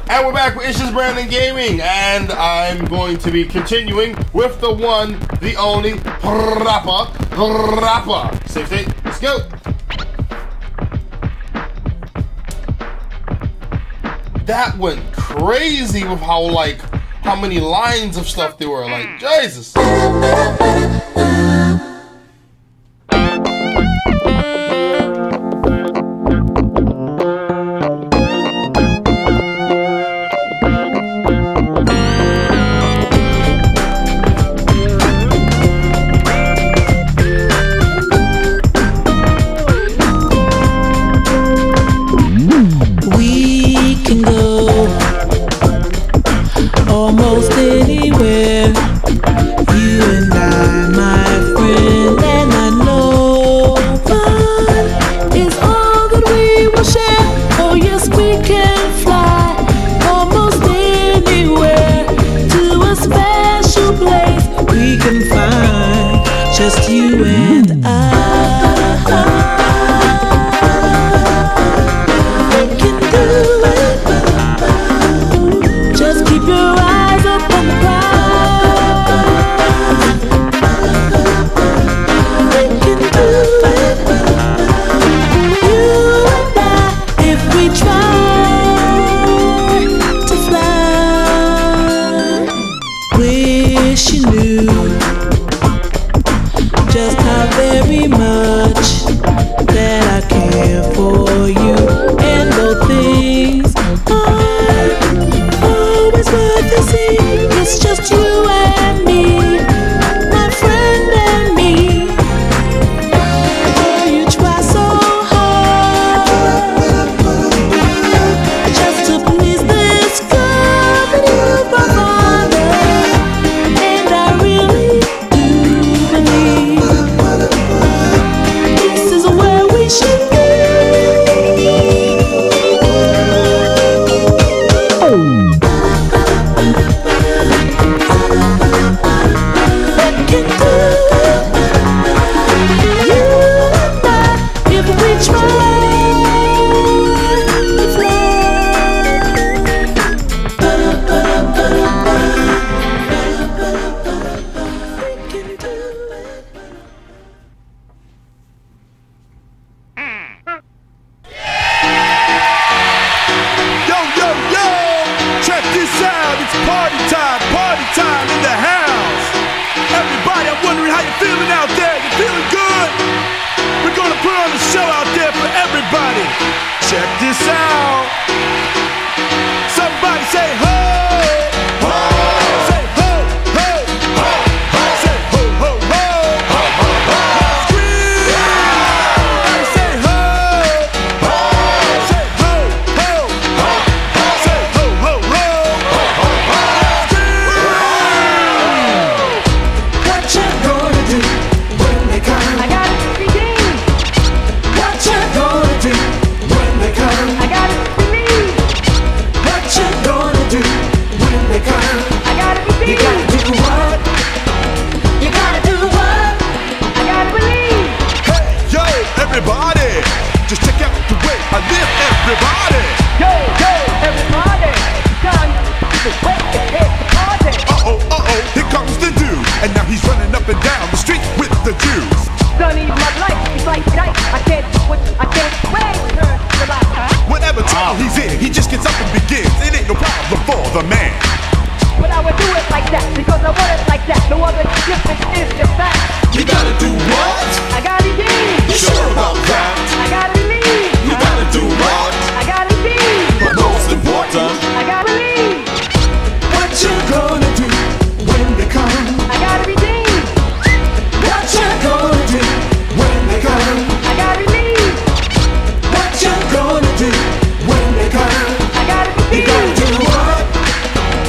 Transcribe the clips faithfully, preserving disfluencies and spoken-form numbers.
And we're back with Ish's Brandon Gaming, and I'm going to be continuing with the one, the only, Rappa, Rappa. Save state, let's go. That went crazy with how, like, how many lines of stuff there were, like, Jesus. Almost anywhere, you and I, my friend, and I know fun is all that we will share. Oh yes, we can fly almost anywhere to a special place we can find, just you and I. We can do it. Just keep your eyes up on the prize. We can do it. You and I, if we try to fly. Wish you knew just how very much that I care for you, and though things aren't always worth the same, it's just you and me, my friend and me. Oh, you try so hard just to please this girl that you brought, and I really do believe this is where we should be. Check this out. Somebody say ho, ho. Say ho, ho, ho, ho. Say ho, ho, ho, ho, ho, ho. Scream. Everybody say ho, ho. Say ho, ho, ho, ho. Say ho, ho, ho, ho, ho, ho. Scream. What you gonna do when they come? I got it redeemed. What you gonna do? I gotta believe. What you gonna do when they come? I gotta believe. You gotta do what? You gotta do what? I gotta believe. Hey, yo, everybody, just check out the way I live, everybody. Yo, yo, everybody, done the way to hit the party. Uh-oh, uh-oh, here comes the dude, and now he's running up and down the street with the Jews. Sonny, my life is like dice. I can't do what I can't wait. Turn the light. Whatever trouble he's in, he just gets up and begins. It ain't no problem for the man. But I would do it like that because I want it like that. No other difference is the fact. You gotta do what? I gotta believe. You sure about that? I gotta believe. You gotta do what? I gotta believe. But most important, I gotta believe. What you gonna do when they come? I gotta believe. What you gonna do when they come? I gotta believe. What you gonna do when they come? I gotta believe. You gotta do what?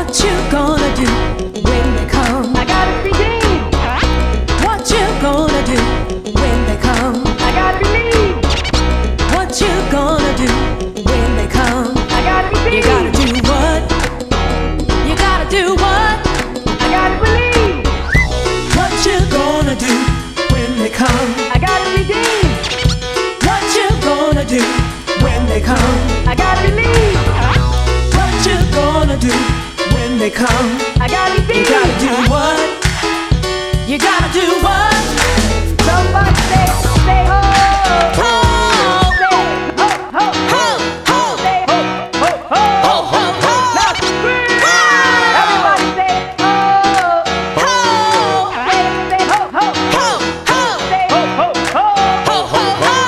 What you gonna do when they come? I gotta redeem. What you gonna do when they come? I gotta believe. What you gonna do when they come? I gotta redeem. You gotta do what? You gotta do what? I gotta believe. What you gonna do when they come? I gotta redeem. What you gonna do when they come? I gotta believe. What you gonna do when they come? I gotta redeem. You gotta do what? You gotta do what? Somebody say, say ho. Ho! Say ho, ho, Ho! Ho! say ho, ho, ho. Ho! Ho! Ho! Now scream. Everybody say ho. Ho! Say, say ho, ho. Ho! Ho! Say ho, ho, ho. Ho! Ho! Ho!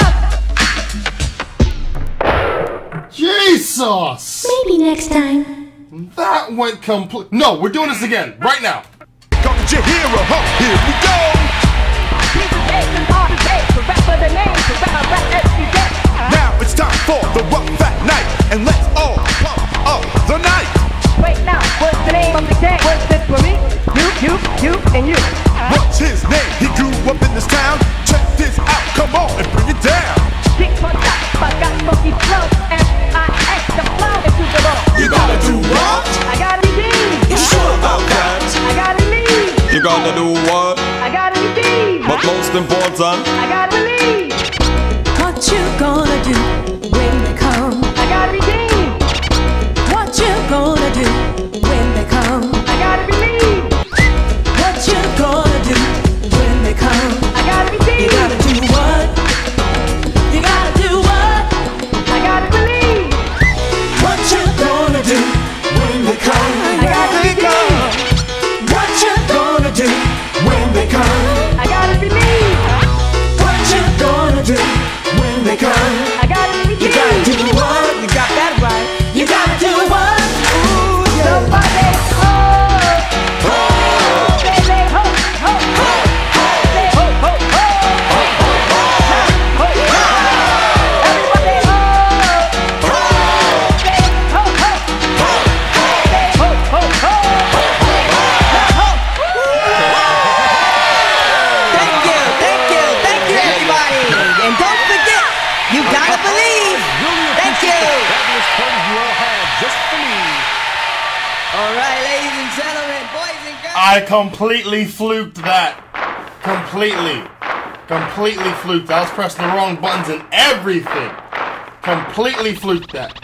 Jesus! Maybe next time. That went complete. No, we're doing this again right now. Come to your hero, huh? Here we go. People say the hard day to rap for the name, to rap, rap every day. Now it's time for the rough fat night, and let's all pump up the night. Wait now, what's the name of the gang? What's it for me? You, you, you, and you. What's his name? He grew up in this town. Check this out, come on and bring it down. Kick my top, I got funky flow, and I act the flow into the ball. You gotta do what? I gotta redeem. You sure about that? I gotta leave. You gotta do what? I gotta redeem. But most important, I gotta believe. What you gonna do when they come? I gotta redeem. What you gonna do when they come? I gotta believe. What you gonna do when they come? I gotta redeem. You gotta do what? You gotta do what? I gotta believe. What you gonna do when they come? I gotta redeem. What you gonna do when they come? I gotta believe. What you gonna do when they come? I gotta redeem. You gotta do what? You got that right. You gotta do what? Ooh, yeah. Somebody ho. Ho. Say, say ho, ho, ho. Say ho, ho, ho. Ho, ho, ho. Everybody ho. Ho. Say ho, ho. Ho. Say ho, ho, ho. Thank you, thank you, thank you, everybody. And don't forget, you gotta believe. Thank you. All right, ladies and gentlemen, boys and girls. I completely fluked that. Completely. Completely fluked. I was pressing the wrong buttons and everything. Completely fluked that.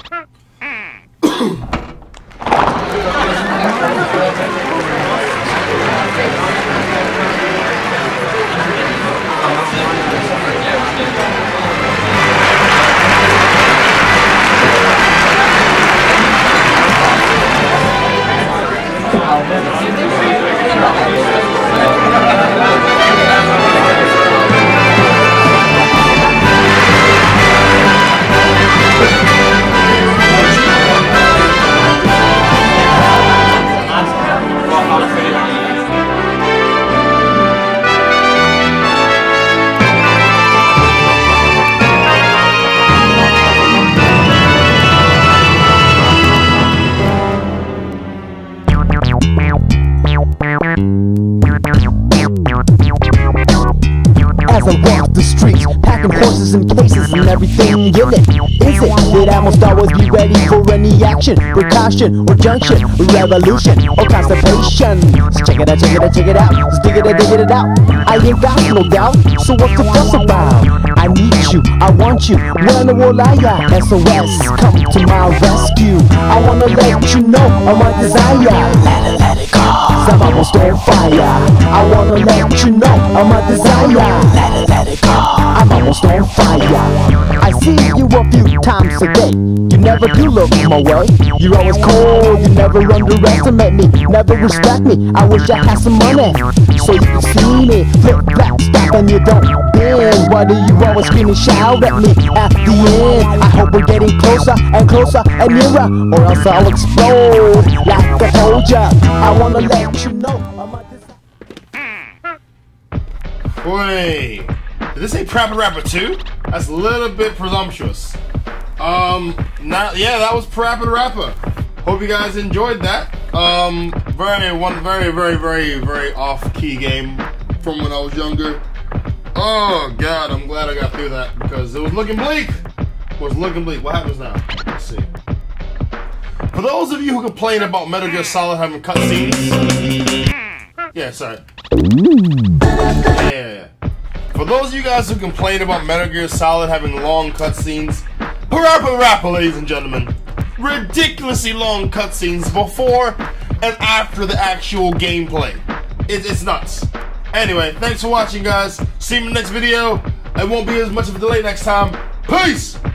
As I walk the streets, packing horses and cases and everything in it. Is it that I must always be ready for any action, precaution, or junction, revolution, or constipation? So check it out, check it out, check it out. Just dig it out, dig it out. I ain't got no doubt, so what's the fuss about? I need you, I want you, when will I at? S O S, come to my rescue. I wanna let you know of my desire. Let it, let it go. I'm almost on fire. I wanna let you know of my desire. Let it, let it go. I'm almost on fire. I see you a few times a day. You never do look my way. You're always cold, you never underestimate me, never respect me. I wish I had some money, so you can see me. Flip back, stop and you don't bend. Why do you always scream and shout at me at the end? I hope we're getting closer and closer and nearer, or else I'll explode like I told ya. I wanna let you know I'm a Wait, did this say Prappa Rapper two? That's a little bit presumptuous. Um, not, yeah, that was Prappa Rapper. Hope you guys enjoyed that. Um, very one very very very very off-key game from when I was younger. Oh God, I'm glad I got through that because it was looking bleak. It was looking bleak. What happens now? Let's see. For those of you who complain about Metal Gear Solid having cutscenes, yeah, sorry. Yeah, yeah, yeah. For those of you guys who complain about Metal Gear Solid having long cutscenes, parappa rappa, ladies and gentlemen. Ridiculously long cutscenes before and after the actual gameplay. It, it's nuts. Anyway, thanks for watching, guys. See you in the next video. It won't be as much of a delay next time. Peace!